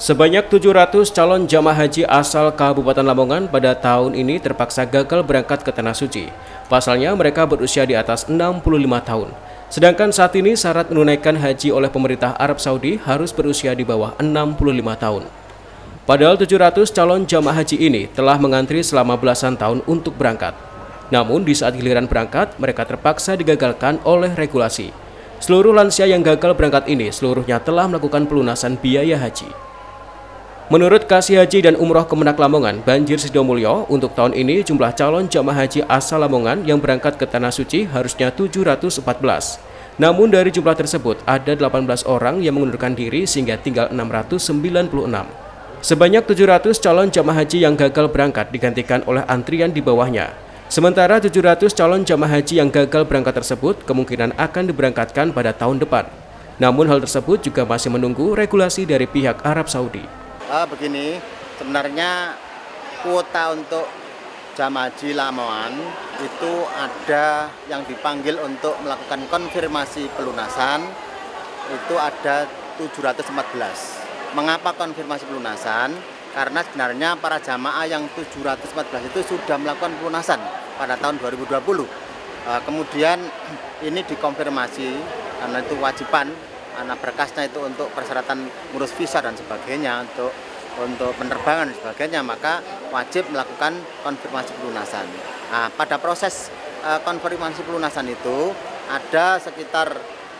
Sebanyak 700 calon jamaah haji asal Kabupaten Lamongan pada tahun ini terpaksa gagal berangkat ke Tanah Suci. Pasalnya mereka berusia di atas 65 tahun. Sedangkan saat ini syarat menunaikan haji oleh pemerintah Arab Saudi harus berusia di bawah 65 tahun. Padahal 700 calon jamaah haji ini telah mengantri selama belasan tahun untuk berangkat. Namun di saat giliran berangkat, mereka terpaksa digagalkan oleh regulasi. Seluruh lansia yang gagal berangkat ini seluruhnya telah melakukan pelunasan biaya haji. Menurut Kasih Haji dan Umroh Kemenak Lamongan, Banjir Sidomulyo, untuk tahun ini jumlah calon jamaah haji asal Lamongan yang berangkat ke Tanah Suci harusnya 714. Namun dari jumlah tersebut ada 18 orang yang mengundurkan diri sehingga tinggal 696. Sebanyak 700 calon jamaah haji yang gagal berangkat digantikan oleh antrian di bawahnya. Sementara 700 calon jamaah haji yang gagal berangkat tersebut kemungkinan akan diberangkatkan pada tahun depan. Namun hal tersebut juga masih menunggu regulasi dari pihak Arab Saudi. Begini, sebenarnya kuota untuk jamaah haji Lamongan itu ada yang dipanggil untuk melakukan konfirmasi pelunasan, itu ada 714. Mengapa konfirmasi pelunasan? Karena sebenarnya para jamaah yang 714 itu sudah melakukan pelunasan pada tahun 2020. Kemudian ini dikonfirmasi karena itu wajiban, karena berkasnya itu untuk persyaratan ngurus visa dan sebagainya, untuk penerbangan dan sebagainya, maka wajib melakukan konfirmasi pelunasan. Nah, pada proses konfirmasi pelunasan itu ada sekitar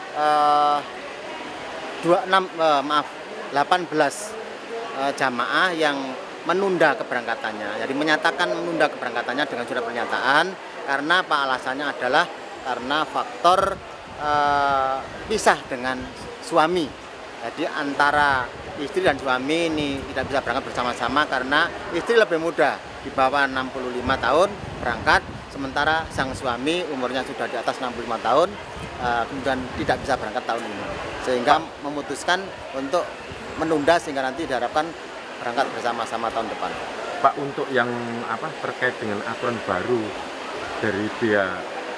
18 jamaah yang menunda keberangkatannya. Jadi menyatakan menunda keberangkatannya dengan surat pernyataan karena apa, alasannya adalah karena faktor pisah dengan suami. Jadi antara istri dan suami ini tidak bisa berangkat bersama-sama karena istri lebih muda, di bawah 65 tahun berangkat, sementara sang suami umurnya sudah di atas 65 tahun, kemudian tidak bisa berangkat tahun ini. Sehingga memutuskan untuk menunda sehingga nanti diharapkan berangkat bersama-sama tahun depan. Pak, untuk yang terkait dengan aturan baru dari pihak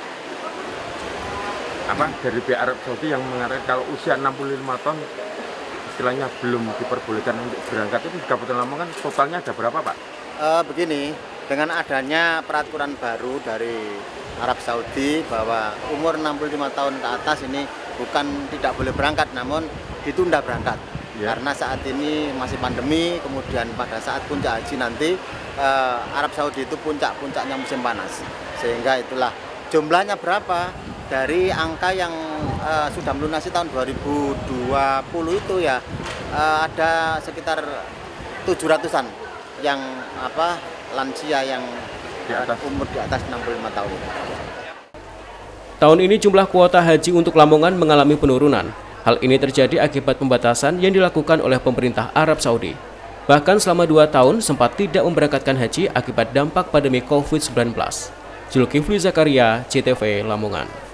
Arab Saudi yang mengatakan kalau usia 65 tahun istilahnya belum diperbolehkan untuk berangkat, itu di Kabupaten Lamongan totalnya ada berapa, Pak? Begini, dengan adanya peraturan baru dari Arab Saudi bahwa umur 65 tahun ke atas ini bukan tidak boleh berangkat, namun ditunda berangkat. Ya. Karena saat ini masih pandemi, kemudian pada saat puncak haji nanti Arab Saudi itu puncaknya musim panas. Sehingga itulah jumlahnya berapa dari angka yang sudah melunasi tahun 2020 itu ya ada sekitar 700-an yang lansia yang umur di atas 65 tahun. Tahun ini jumlah kuota haji untuk Lamongan mengalami penurunan. Hal ini terjadi akibat pembatasan yang dilakukan oleh pemerintah Arab Saudi. Bahkan selama 2 tahun sempat tidak memberangkatkan haji akibat dampak pandemi COVID-19. Zulkifli Zakaria, CTV Lamongan.